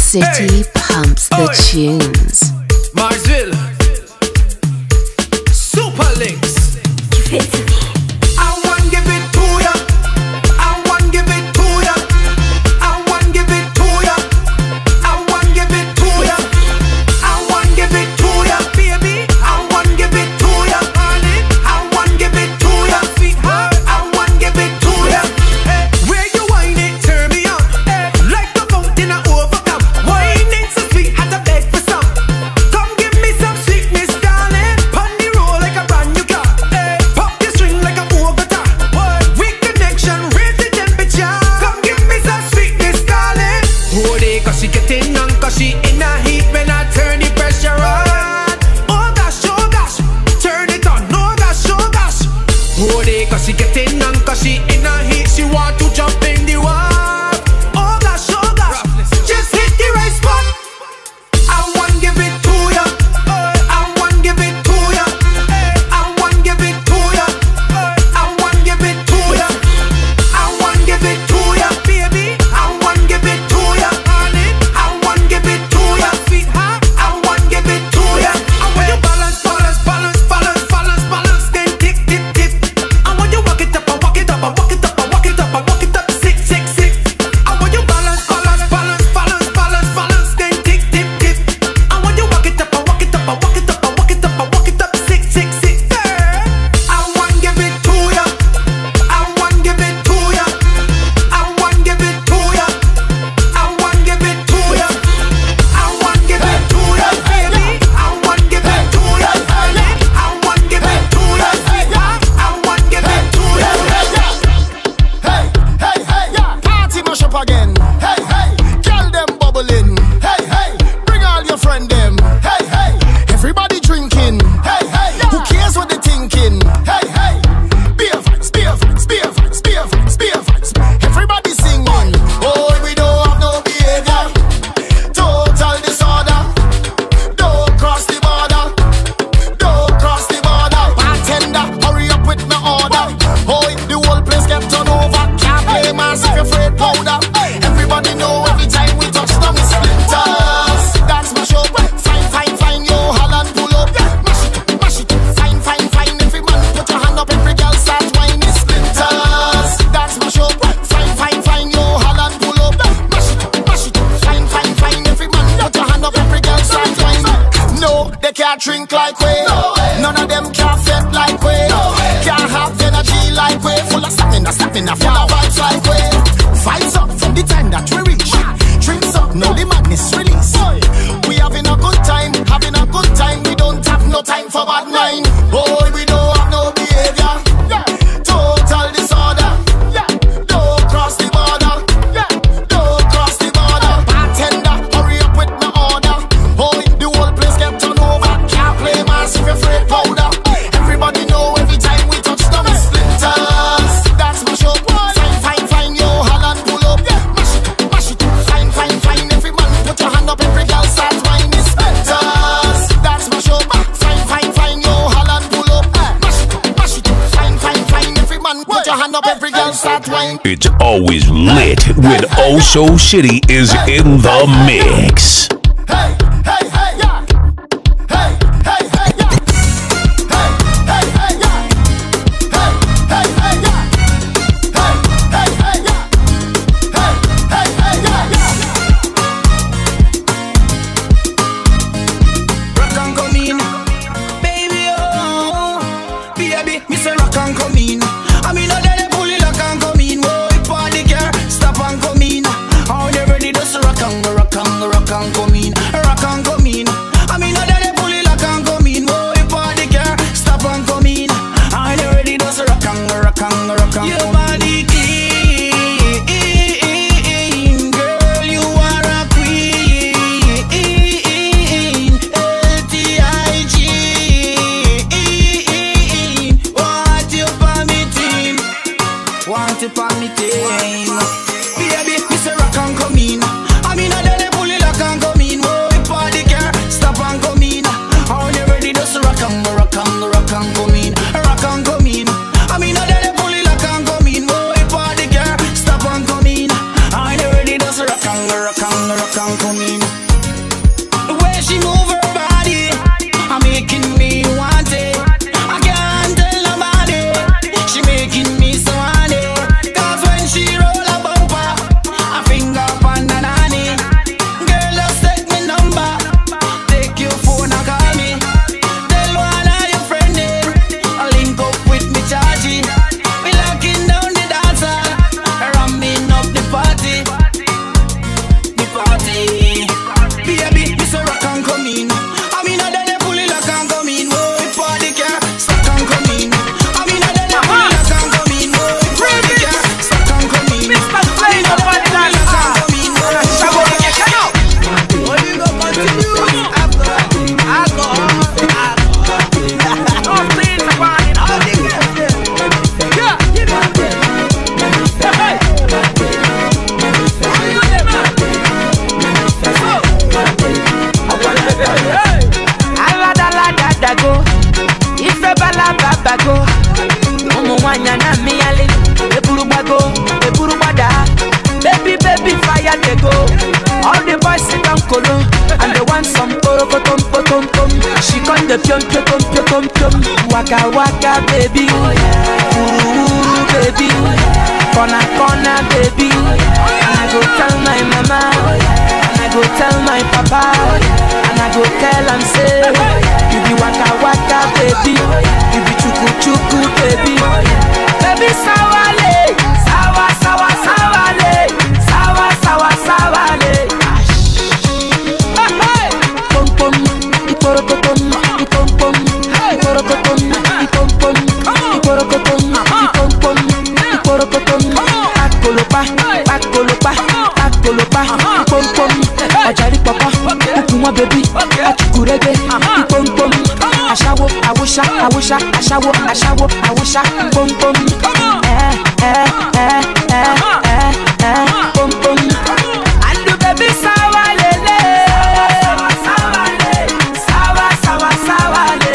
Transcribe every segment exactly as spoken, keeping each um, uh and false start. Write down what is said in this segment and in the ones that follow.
city pumps the tunes. Marsville, Super Links. Give it to me. I want give it to ya. I want give it to ya. I want give it to ya. I want give it to ya. I want give it to ya, baby. I want give it to ya, honey. I want give it to ya, sweetheart. I want give it to ya. Where you whine it, turn me on. Like the fountain I overcome. Whining so sweet, had to beg for some. Come give me some sweetness, darling. Pon the roll like a brand new car. Pop the string like a Bogota. Weak connection, raise the temperature. Come give me some sweetness, darling. Hold it, cause she getting on, cause she in a heat when I turn the pressure on. Oh gosh, oh gosh, turn it on, oh gosh, oh gosh. Hold it, cause she getting on, cause she in a heat. She want to jump in the water. Oh gosh, oh gosh, just hit the right spot. I want give it to ya. I want give it to ya. I want give it to ya. I want give it to ya. I want give it to ya, baby. I want give it to ya, honey. I want give it to ya, sweetheart. I want give it to ya. I want you balance, balance, balance, balance, balance, balance, then tick, tick, tick. I want you walk it up, and walk it up, and walk it up, and walk it up, and walk it up, sick, sick, sick. I want you balance, balance, balance, balance, balance, balance, then tick, tick, tick. I want you walk it up, and walk it up, and walk it up, and walk it up, and walk it up, sick, sick, sick. I want give it to ya. I want give it to ya. I want give it to ya. I want give it to ya. I want give it to ya, baby. I want give it to ya, honey. I want give it to ya, sweetheart. I want give it to ya. Hey, hey, hey, party mash up again. Hey, hey, girl them bubbling. Hey, hey, bring all your friend them. Hey, hey, everybody drinking. Hey, hey, who cares what they thinking? Hey, hey, beer fights, beer fights, beer fights, beer fights, beer fights. Everybody singing. Oh, we don't have no behavior. Total disorder. Don't cross the border. Don't cross the border. Bartender, hurry up with my order. Oh, the whole place get turned over. Can't play mass if you're afraid powder. Everybody know every time we touch them it's splinters. Dance my show. Fine, fine, fine, yo, Holland pull up. Mash it, mash it. Fine, fine, fine. Every man put your hand up. Every girl start whining splinters. Dance my show. Fine, fine, fine, yo, Holland pull up. Mash it, mash it. Fine, fine, fine. Every man put your hand up. Every girl start whining. No, they can't drink like we. None of them can fit like we. Can't have energy like we. Full of stamina, stamina, full of vibes like we. Vibes up from the time that we reach. Drinks up, now the madness release. We having a good time, having a good time. We don't have no time for bad mind. Oh, we don't have no behavior. Total disorder. Don't cross the border. Don't cross the border. Bartender, hurry up with my order. Oh, the whole place get turned over. Can't play mass if you're afraid powder. Everybody know every time we touch them it's splinters. That's my show. Fine, fine, fine, yo, Holland pull up. Mash it, mash it. Fine, fine, fine. Every man put your hand up. Every girl start whining splinters. That's my show. Fine, fine, fine, yo, Holland pull up. Mash it, mash it. Fine, fine, fine. Every man put your hand up. Every girl start whining. It's always lit when Oh So Shitty is in the mix. Hey, hey, hey, yeah. Hey, hey, hey, yeah. Hey, hey, hey, yeah. Hey, hey, hey, yeah. Hey, hey, hey, yeah. Hey, hey, hey, yeah, yeah. Rock and come in, baby, oh, baby, me say rock and come in. I mean, I let it pull it rock and come in. Oh, if party girl, stop and come in. How they ready to rock and go, rock and go, rock and come in, rock and come in. I mean, I let it pull it rock and come in. Oh, if party girl, stop and come in. How they ready to rock and go, rock and go, rock and come in. Your body clean, girl, you are a queen. L T I G, what you permitting? Want you permitting? Baby, me say rock and come in. I mean, I let it pull it rock and come in. Oh, if party girl, stop and come in. How they ready to rock and go, rock and go, rock and come in, rock and come in. I mean, I let it pull it rock and come in. Oh, if party girl, stop and come in. How they ready to rock and go, rock and go, rock and come in. mwanya na miali. Eburu bago, eburu bada. Baby, baby, fire they go. All the boys sit down colo, and they want some poro potom potom tom. She con the pion pion pion pion pion. Waka waka baby, ooh baby, corner corner baby. And I go tell my mama, and I go tell my papa, and I go tell am say, you be waka waka baby, you be chuku chuku baby, baby sawale, sawa sawa sawale, sawa sawa sawale. Pom pom, iporokotom, ipom pom, iporokotom, ipom pom, iporokotom, ipom pom, iporokotom. Akolopa, akolopa, akolopa, ipom pom. Ajari papa, ukuma baby, achukurege, ipom pom. Ashawo, awusha, awusha, ashawo, ashawo, awusha, pom pom. Eh, eh, eh, eh, eh, eh, pom pom. And the baby sawa lele, sawa sawa le, sawa sawa sawa le.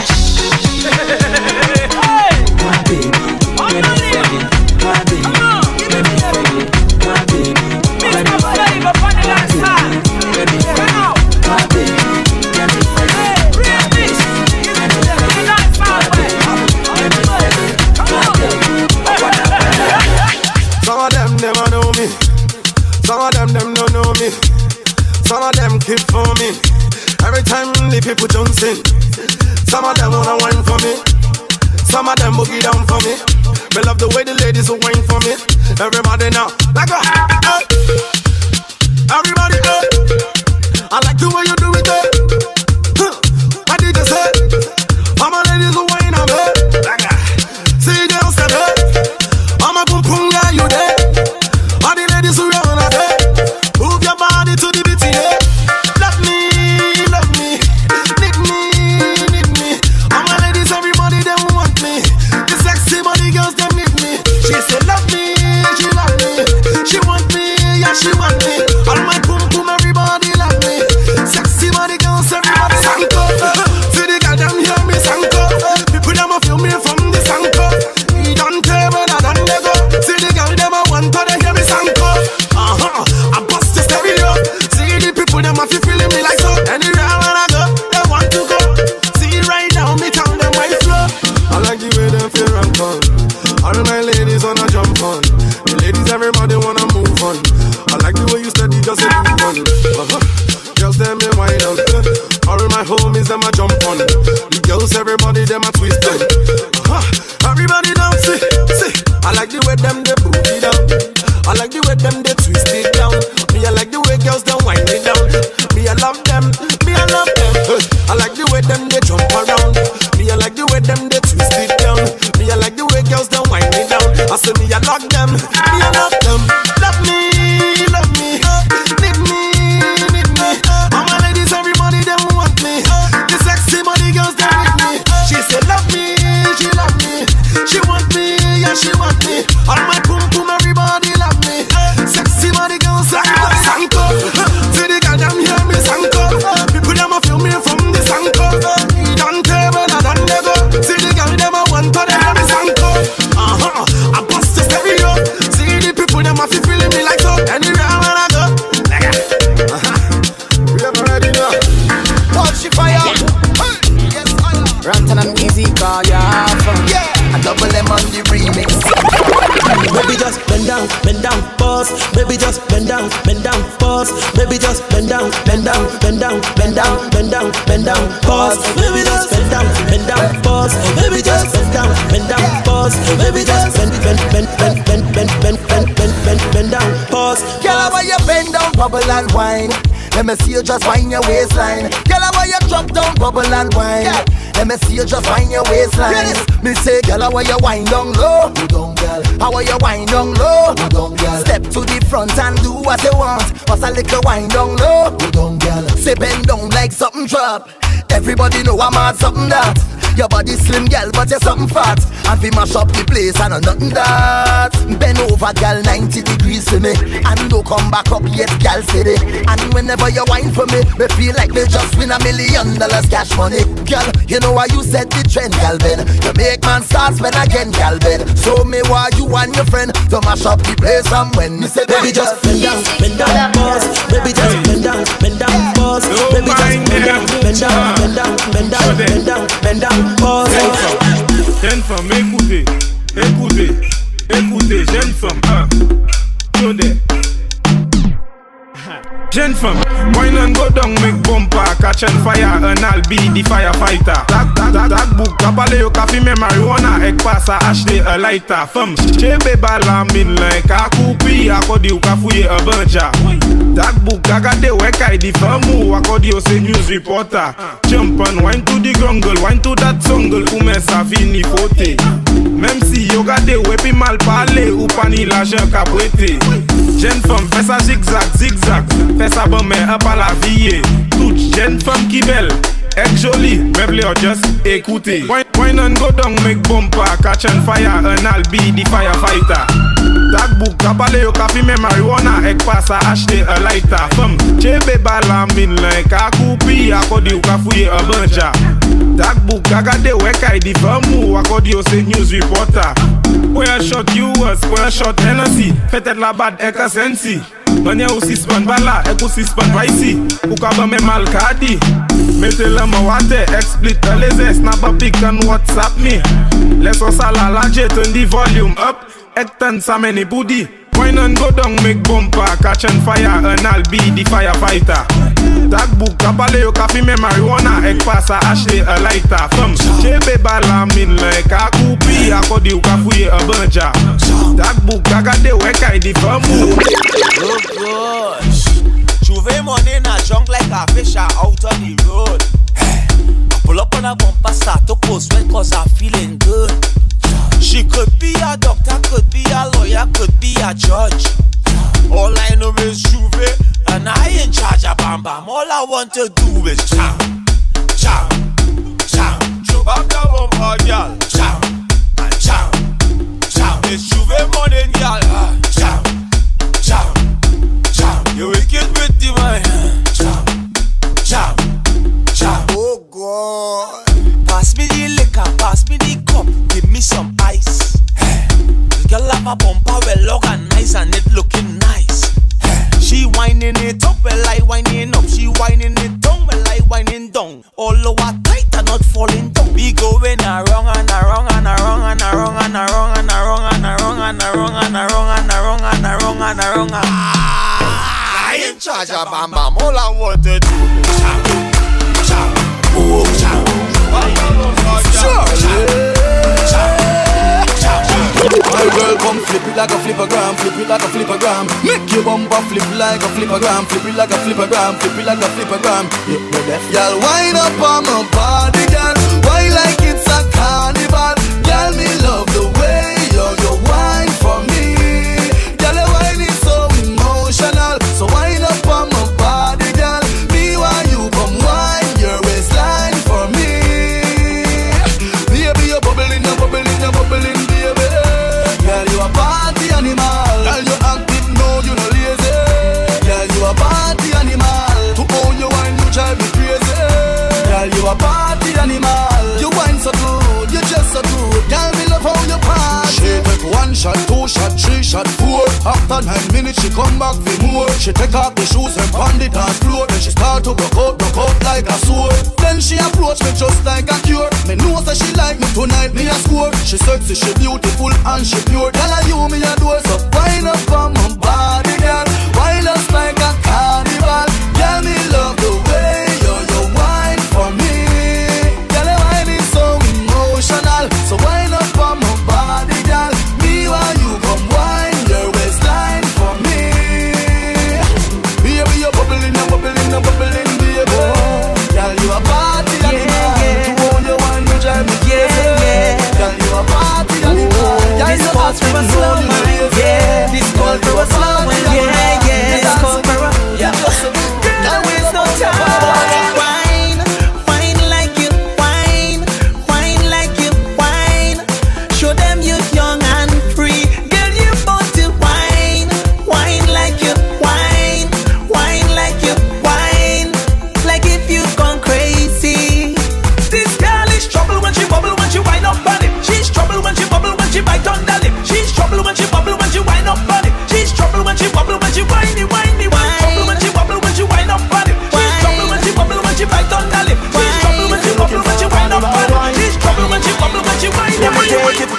My baby, let me feel it. My baby, let me feel it. My baby, let me feel it. My baby, let me feel it. My baby, let me feel it. My baby, let me feel it. My baby, let me feel it. Some of them never know me. Some of them them don't know me. Some of them keep for me. Every time the people don't sing. Some of them wanna whine for me. Some of them boogie down for me. Me love the way the ladies will whine for me. Everybody now, like a hey. Everybody go. I like the way you do it. Hey. Huh. What did you say? All my ladies will whine on me. Like a see girls that hey. I'm a boom boom guy, you there? All the ladies who run out there, move your body to the beat, yeah. Love me, love me, need me, need me. All my ladies, everybody, they want me. The sexy body girls, they need me. She said, love me, she love me. She want me, yeah, she want me. All my boom boom, everybody love me. Sexy body girls, everybody sanko. See the girl, them hear me sanko. People, them a feel me from the sanko. He don't care when I don't let go. See the girl, them a want to they hear me sanko. Uh-huh, I bust the stereo. See the people, them a feel feeling me like so. Anywhere when I go, they want to go. See right now, me tell them my flow. I like the way them feel and fun. All my ladies wanna jump on. The ladies, everybody wanna move on. I like the way you steady, just a move on. Uh-huh. Girls, them they wide on. All my homies, them a jump on. The girls, everybody, them a twist on. Uh-huh. Everybody dance, see, see. I like the way them they booty down. I like the way them they twist it down. Me, I like the way girls they wind it down. Me, I love them. Me, I love them. I like the way them they jump around. Me, I like the way them they twist it down. Me, I like the way girls they wind it down. I say me, I love them. Me, I love them. Love me, love me, need me, need me. All my ladies, everybody, they want me. The sexy body girls, they need me. She said, love me, she love me. She want me, yeah, she want me. All my boom boom, everybody love me. Sexy body girls, everybody sanko. See the girl, them hear me sanko. People, them a feel me from the sanko. He don't care when I don't let go. See the girl, them a want to they hear me sanko. Uh-huh, I bust the stereo. See the people, them a feel feeling me like so. Anywhere when I go, uh-huh. We ever ready now? Watch she fire. Yes, fire. Rantan and easy car, yeah. Yeah, I double them on the remix. Baby just bend down, bend down, pause. Baby just bend down, bend down, pause. Baby just bend down, bend down, bend down, bend down, bend down, bend down, pause. Baby just bend down, bend down, pause. Baby just bend down, bend down, pause. Baby just bend, bend, bend, bend, bend, bend, bend, bend, bend, bend, bend down, pause. Girl, why you bend down, bubble and wine? Let me see you just wind your waistline. Girl, why you drop down, bubble and wine? Let me see you just wind your waistline. Me say, girl, why you wind down low? You don't, girl. How are you wind down low? You don't, girl. Step to the front and do what you want. What's a little wind down low? You don't, girl. Say bend down like something drop. Everybody know I'm at something that. Your body slim, girl, but you're something fat. And we mash up the place, I know nothing that. Bend over, girl, ninety degrees for me. And don't come back up yet, girl, steady. And whenever you whine for me, me feel like me just win a million dollars cash money. Girl, you know why you set the trend, girl, Ben. You make man start spend again, girl, Ben. So me why you and your friend to mash up the place from when me say, baby, just bend down, bend down, boss. Baby, just bend down, bend down, boss. Baby, just bend down, bend down, bend down, bend down, bend down, bend down, boss. Jeune femme, écoutez, écoutez, écoutez, jeune femme, hein, Jodé. Jeune femme, wine and go down, make bumper, catch and fire, and I'll be the firefighter. That, that, that, that book, kapale yo ka fime marijuana, ek pasa acheter a lighter. Femme, chebe bala min like a coupi, akodi yo ka fouye a banja. That book, agade weka di famu, akodi yo se news reporter. Jump and wine to the jungle, wine to that jungle, ou men sa fini fote. Même si yo gade wepi mal parle, ou pani l'argent ka prêté. Jeune femme, fais ça zigzag, zigzag. Fais ça bon mais up à la vie. Toute jeune femme qui belle, est jolie, mais vle just écouter. Wine and go down, make bumper, catch and fire, and I'll be the firefighter. That book, kapale yo ka fime marijuana, ek pasa acheter a lighter. Femme, chebe bala min like a coupi, akodi yo ka fouye a banja. That book, agade weka di famu, akodi yo se news reporter. Where shot you was, where shot Hennessy, fete la bad ek a sensi. Manye ou sispan bala, ek ou sispan paisi, ou ka ba me mal kadi. Mete la ma wate, ek split a leze, snap a pic and WhatsApp me. Leso sala la jet, turn the volume up, ek ten sa many booty. Wine and go down, make bumper, catch and fire, and I'll be the firefighter. That book, kapale yo ka fime marijuana, ek pasa acheter a lighter. Femme, chebe bala min like a coupi, akodi yo ka fouye a banja. That book, agade weka di famu. Oh gosh, Juve money na junk like a fish out on the road. I pull up on a bumper, start to post well cause I'm feeling good. She could be a doctor, could be a lawyer, could be a judge. All I know is Juve, and I in charge of Bam Bam. All I want to do is chow, chow, chow. Chop up the bumper, girl. Chow, and chow, chow. It's Juve money, girl. Chow, chow, chow. You wicked with the man. Chow, chow, chow. Oh God. Pass me the liquor, pass me the cup, give me some ice. The girl have a bumper well organized and it looking nice. She whining it up, well I whining up. She whining it down, well I whining down. All over tight and not falling down. We going around and around and around and around and around and around and around and around and around and around and around and around. I in charge of Bam Bam. All I want to do is chow, chow, oh chow. My girl come flip it like a flippergram, flip it like a flippergram. Make your bumper flip like a flippergram, flip it like a flippergram, flip it like a flippergram. Y'all wind up on my body, girl. Why like it's a carnival? Girl, me love the way you you wine for me. Girl, your wine is so emotional. So wind up on my body, girl. Me why you come wine your waistline for me. Baby, you're bubbling, you're bubbling, you're bubbling, baby. Girl, you a party animal. Girl, you active, no, you no lazy. Girl, you a party animal. To own your wine, you drive me crazy. Girl, you a party animal. You wine so good, you just so good. Girl, me love how you party. She take one shot, two shot, three shot, four. After nine minutes, she come back for more. She take off the shoes and pound it on floor. Then she start to broke out, broke out like a sword. Then she approach me just like a cure. Me know that she like me tonight, me a score. She sexy, she beautiful and she pure. Tell her you me a door, so wind up on my body, girl. Wind us like a carnival. Girl, me love the way you you wine for me. Girl, your wine is so emotional. So wind up on my body, girl. Me while you come wine your waistline for me. Baby, you're bubbling, you're bubbling, you're bubbling, baby. Girl, you a party animal. To own your wine, you drive me crazy. Girl, you a party animal. This calls for a slow man, yeah. This calls for a slow man, yeah, yeah. This calls for a, yeah.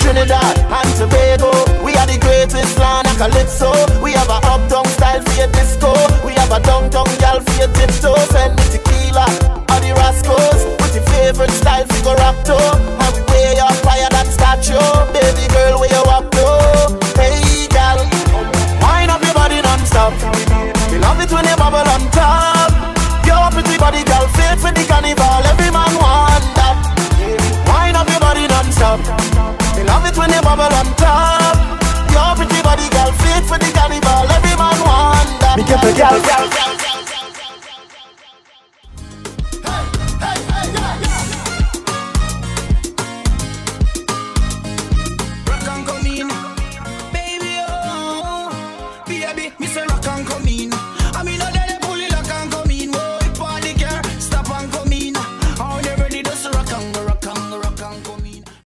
Trinidad and Tobago. We are the greatest land of calypso. We have a uptown style for your disco. We have a downtown gal for your tiptoe. Send me tequila or the Rascals. Put your favorite style for go rapto.